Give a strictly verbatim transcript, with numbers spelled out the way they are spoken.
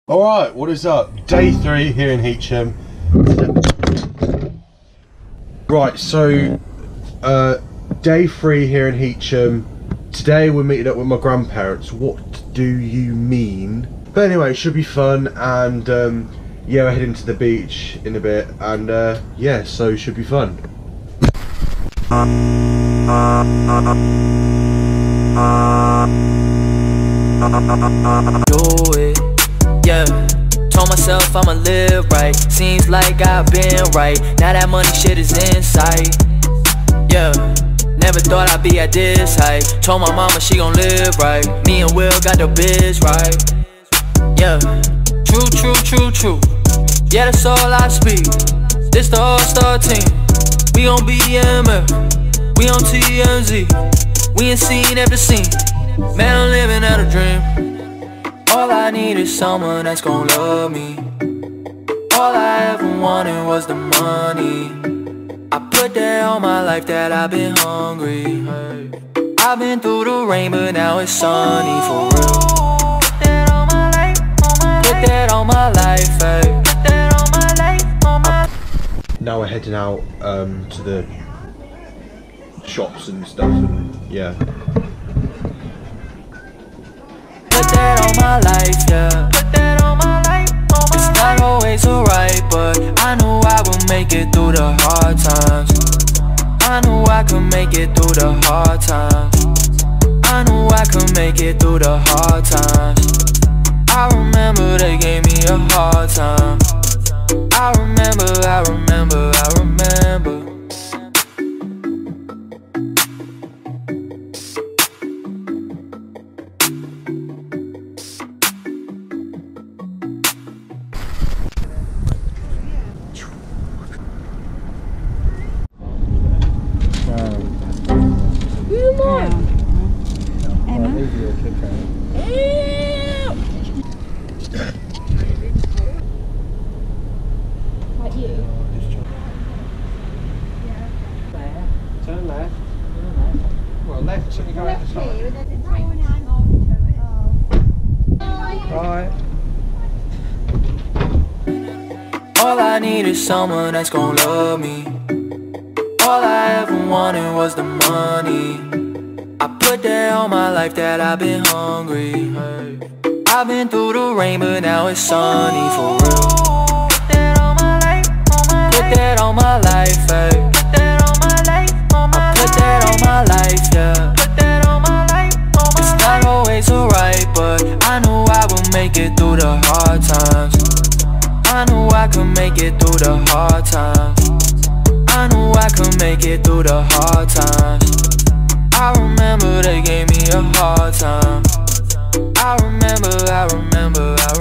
Alright, what is up? Day three here in Heacham. Right, so uh, day three here in Heacham. Today we're meeting up with my grandparents. What do you mean? But anyway, it should be fun, and um, yeah, we're heading to the beach in a bit, and uh, yeah, so it should be fun. Do it. Yeah, told myself I'ma live right. Seems like I've been right. Now that money shit is in sight. Yeah, never thought I'd be at this height. Told my mama she gon' live right. Me and Will got the biz right. Yeah, true, true, true, true. Yeah, that's all I speak. This the all-star team. We on B M F, we on T M Z. We ain't seen after scene. Man, I'm living out a dream. All I need is someone that's gon' love me. All I ever wanted was the money. I put that on my life that I've been hungry. I've been through the rain, but now it's sunny for real. Put that on my life, on my Put that on my life, ay. Put that on my life, on my Now we're heading out um, to the shops and stuff, and yeah. Put that on my life, yeah. Put that on my life, on my It's not always alright, but I knew I would make it through the hard times. I knew I could make it through the hard times. I knew I could make it through the hard times. I remember they gave me a hard time. I remember, I remember, I remember. Turn left. Well, left, so you go out the side. Right. All I need is someone that's gon' love me. All I ever wanted was the money. I put that on my life that I've been hungry. I've been through the rain, but now it's sunny for real. Put that on my life, on my Put that on my life, ay. Put that on my life, on my I put that on my life, yeah. Put that on my life, on my It's not always alright, but I knew I would make it through the hard times. I knew I could make it through the hard times. I knew I could make it through the hard times. I remember they gave me a hard time. I remember, I remember, I